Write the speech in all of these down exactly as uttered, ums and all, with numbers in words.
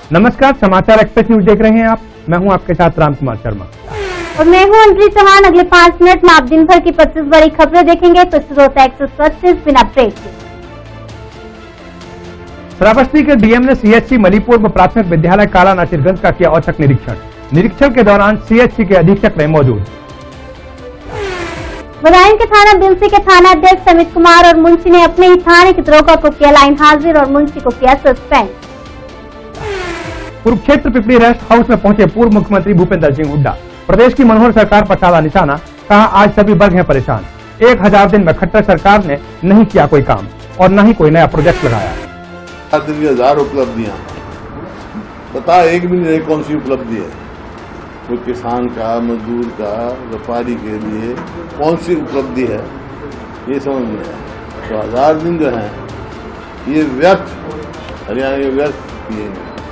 नमस्कार, समाचार express news देख रहे हैं आप। मैं हूं आपके साथ राम कुमार शर्मा और मैं हूं अंजलि चौहान। अगले पाँच मिनट में आप दिन भर की पच्चीस बड़ी खबरें देखेंगे, तो शुरू होता है एक सौ पच्चीस बिना ब्रेक के। श्रावस्ती के डीएम ने सीएचसी मलीपुर प्राथमिक विद्यालय काला नासिरगंज का किया औचक निरीक्षण। निरीक्षण के दौरान सीएचसी के अधीक्षक रहे मौजूद। बदायूं के थाना बिलसी के थाना अध्यक्ष अमित कुमार और मुंशी ने अपने ही थाने की दरोगा को किया लाइन हाजिर और मुंशी को किया suspend. Kurukshetra Pipli rest house में पहुंचे पूर्व मुख्यमंत्री भूपेंद्र सिंह हुड्डा। प्रदेश की मनोहर सरकार पर साधा निशाना, कहा आज सभी वर्ग हैं परेशान। एक हजार दिन में खट्टर सरकार ने नहीं किया कोई काम और न ही कोई नया प्रोजेक्ट लगाया। हजार उपलब्धियां बता, एक भी नहीं कौन सी उपलब्धि है कोई किसान का, मजदूर का, व्यापारी के लिए कौन सी उपलब्धि है ये समझ में आया। तो हजार दिन जो है ये व्यर्थ, हरियाणा के व्यर्थ किए।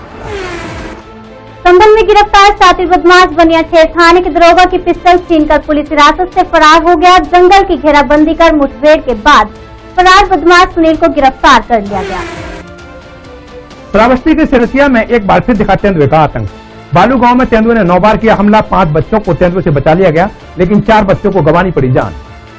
संभल में गिरफ्तार शातिर बदमाश बनिया ठेर थाने के दरोगा की पिस्टल छीनकर पुलिस हिरासत से फरार हो गया। जंगल की घेराबंदी कर मुठभेड़ के बाद फरार बदमाश सुनील को गिरफ्तार कर लिया गया। श्रावस्ती के सिरसिया में एक बार फिर दिखा तेंदुए का आतंक। बालू गांव में तेंदुए ने नौ बार किया हमला। पांच बच्चों को तेंदुए से बचा लिया गया, लेकिन चार बच्चों को गंवानी पड़ी जान।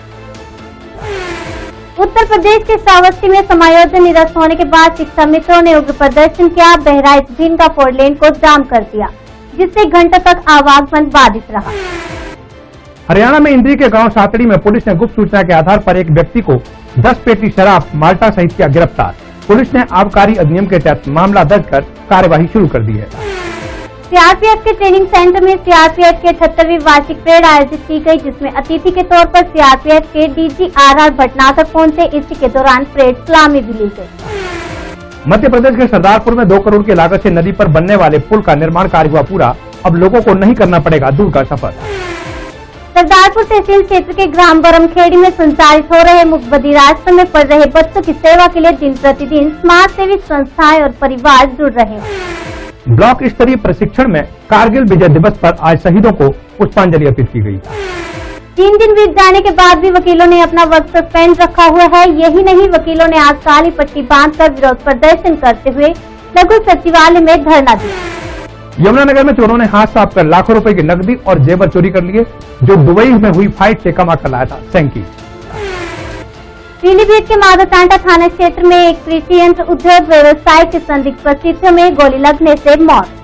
उत्तर प्रदेश के श्रावस्ती में समायोजन निरस्त होने के बाद शिक्षा मित्रों ने उग्र प्रदर्शन किया। बहराइच भिंड का फोर लेन को जाम कर दिया, जिससे घंटों तक आवागमन बाधित रहा। हरियाणा में इंद्री के गांव सातड़ी में पुलिस ने गुप्त सूचना के आधार पर एक व्यक्ति को दस पेटी शराब माल्टा सहित किया गिरफ्तार। पुलिस ने आबकारी अधिनियम के तहत मामला दर्ज कर कार्यवाही शुरू कर दी है। सीआरपीएफ के ट्रेनिंग सेंटर में सीआरपीएफ की अठहत्तरवीं वार्षिक परेड आयोजित की गई, जिसमें अतिथि के तौर पर सीआरपीएफ के डीजी आर आर भटनागर पहुंचे। इसी के दौरान परेड सलामी भी ली गई। मध्य प्रदेश के सरदारपुर में दो करोड़ की लागत से नदी पर बनने वाले पुल का निर्माण कार्य हुआ पूरा। अब लोगों को नहीं करना पड़ेगा दूर का सफर। सरदारपुर तहसील क्षेत्र के ग्राम बरमखेड़ी में संचालित हो रहे मुफ्त बधिराश्रम में पढ़ रहे बच्चों की सेवा के लिए दिन प्रतिदिन समाज सेवी संस्थाएं और परिवार जुड़ रहे हैं। ब्लॉक स्तरीय प्रशिक्षण में कारगिल विजय दिवस पर आज शहीदों को पुष्पांजलि अर्पित की गई। तीन दिन बीत जाने के बाद भी वकीलों ने अपना वर्क सस्पेंड रखा हुआ है। यही नहीं, वकीलों ने आज काली पट्टी बांधकर विरोध प्रदर्शन करते हुए लघु सचिवालय में धरना दिया। यमुनानगर में चोरों ने हाथ साफ कर लाखों रुपए की नकदी और जेवर चोरी कर लिए, जो दुबई में हुई फाइट से कमा कर लाया था सैंकी। पीलीभीत के माधोटांडा थाना क्षेत्र में एक कृषि यंत्र उद्योग व्यवसाय के संदिग्ध परिस्थितियों में गोली लगने से मौत।